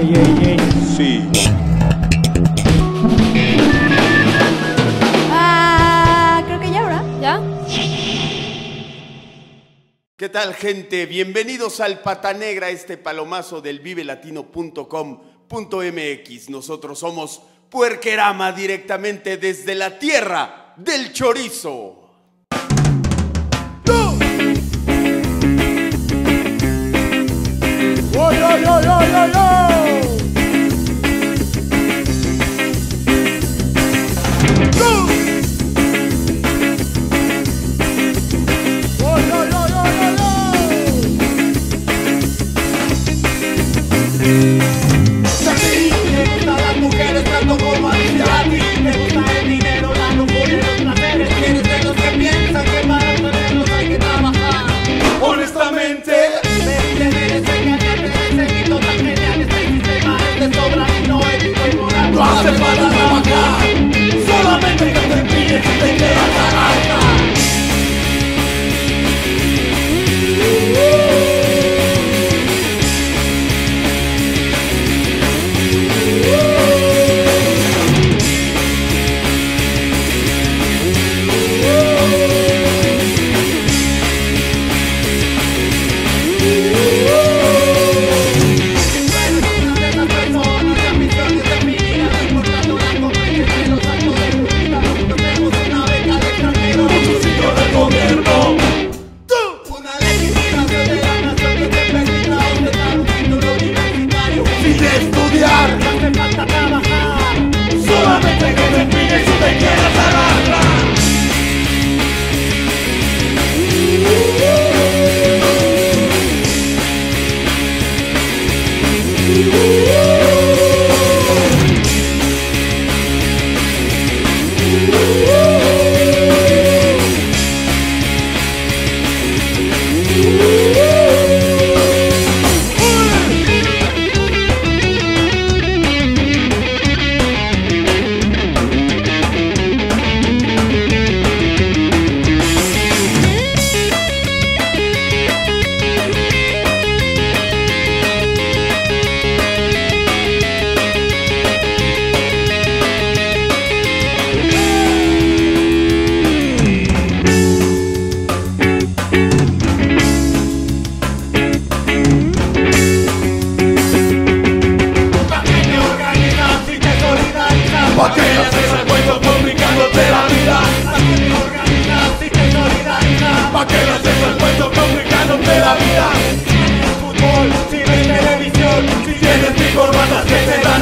Sí. Creo que ya, ¿verdad? ¿Ya? ¿Qué tal, gente? Bienvenidos al Pata Negra, este palomazo del vivelatino.com.mx. Nosotros somos Puerquerama, directamente desde la tierra del chorizo. ¡Oy, oy, oy, oy, oy, oy! Para trabajar, solamente que te pilles y te quedas naranja. ¿Pa' qué haces el cuento complicándote la vida? ¿Pa' qué te organizas si te solidarizas? ¿Pa' qué haces el cuento complicándote la vida? Si tienes fútbol, si ves televisión, si tienes mi corbata que te dan